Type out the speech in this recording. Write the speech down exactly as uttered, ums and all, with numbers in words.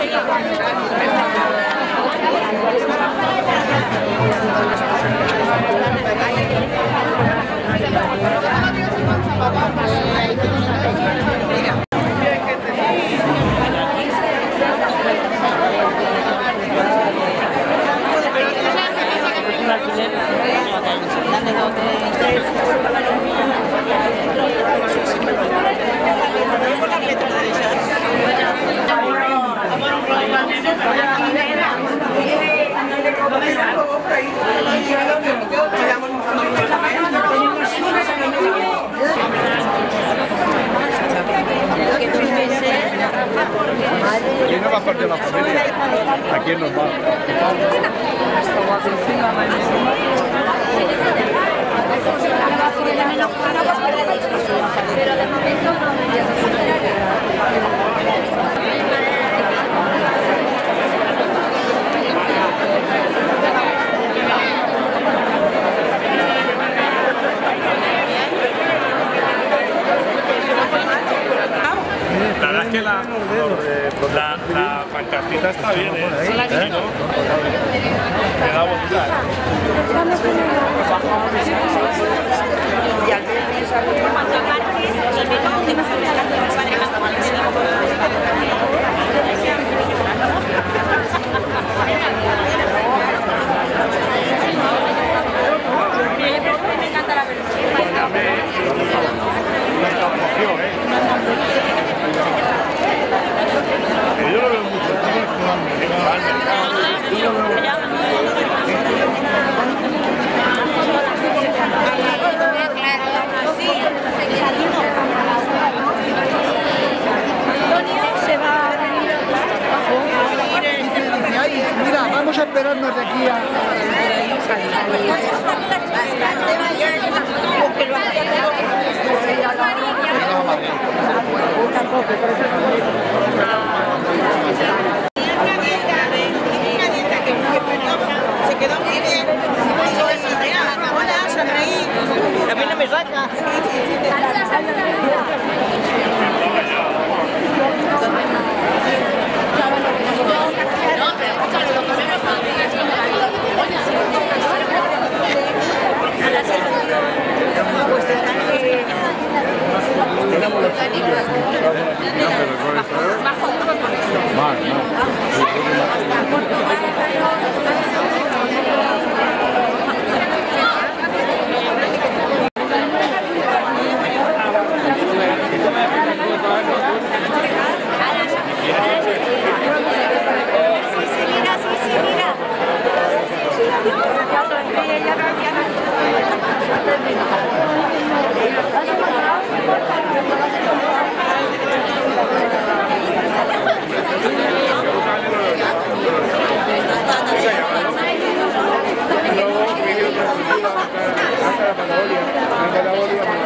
Aquí no va a perder la familia. Aquí es normal. Pero de momento la verdad es que la, la, la pancartita está bien, ¿eh? Sí, ¿no? Queda bonita. me encanta la versión. Yo lo veo mucho. Yo lo veo mucho. Mira, vamos a esperarnos de aquí a... Se quedó muy bien. Hola, sonreí. A mí no me saca. Mal, mal. Luego, vídeos de la Patagonia, de la Patagonia.